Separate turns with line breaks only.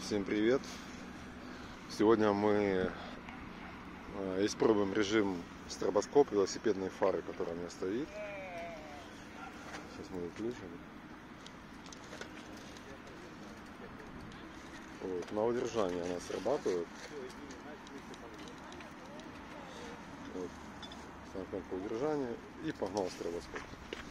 Всем привет! Сегодня мы испробуем режим стробоскоп велосипедной фары, которая у меня стоит. Сейчас мы выключим. Вот, на удержание она срабатывает. Вот, кнопка удержания и погнал стробоскоп.